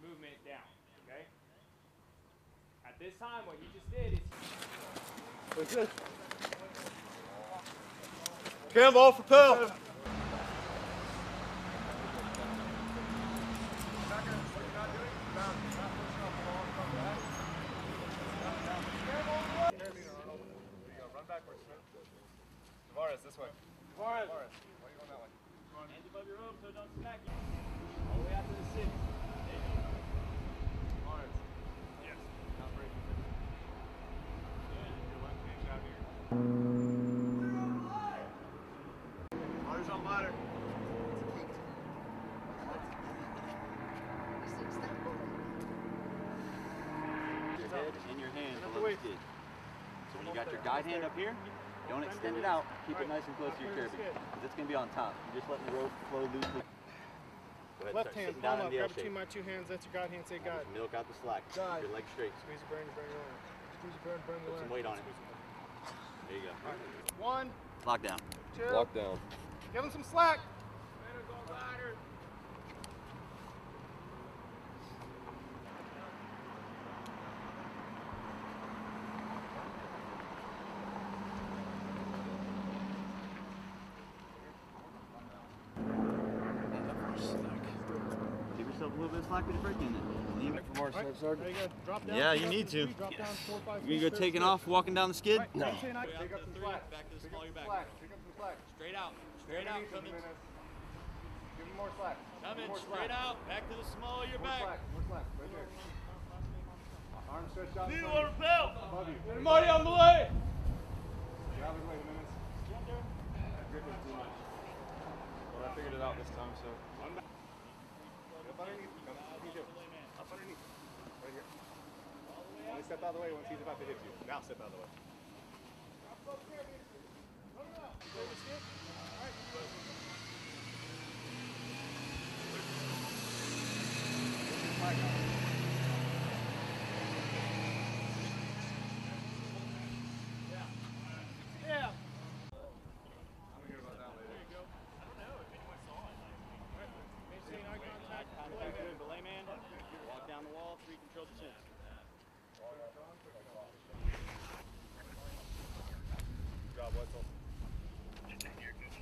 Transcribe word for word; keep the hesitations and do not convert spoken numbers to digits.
movement down, okay? At this time, what he just did is... What's this? Cannonball for Pell! Run backwards. Tavares, this way. Tavares. Why are you going that way? Hands above your rope so it don't smack you. All the way out to the city. There you go. Tavares. Yes. Not breaking. Good. Your left hand out here. Tavares on ladder. Your head and your hand below the skid. So when you got your guide hand up here, don't extend it out. Keep it nice and close to your turbine. Because it's going to be on top. You're just letting the rope flow loosely. Go ahead, Left start hand, sitting down palm in up, the L grab between shape. my two hands, that's your God hand, say God. Just milk out the slack. God. Keep your legs straight. Squeeze your burn, burn your arm. Squeeze your burn, burn your Put arm. some weight on it. There you go. One, Lock down. two, Lock down. give him some slack. Give yourself a little bit of slack with your break in it. Leave it for more. Right, there you go. Drop down. Yeah, you drop need three, to. Drop down four, five, You six, go seven, taking six. off, walking down the skid? Right, No. maintain eye- Pick up some slack. Back to the Pick small up of your some back. slack. Pick up some slack. Straight out. Straight out. Come in. Give him more slack. Come in. More Straight slack. out. Back to the small of your More back. slack. More slack. Right there. Arm stretched out. Knee in front on of you. rappel. Above you. Everybody on belay. Get out of the way, the minutes. That grip is too much. Well, I figured it out this time, so. Up underneath. Come. What do you do? Up underneath. Right here. Only step out of the way once he's about to hit you. Now step out of the way. Yeah. I'm gonna hear about that later. There you go. I don't know if anyone saw it. Maintain eye contact. Good. Belay man. Walk down the wall. Three control descent. Good job, Wetzel.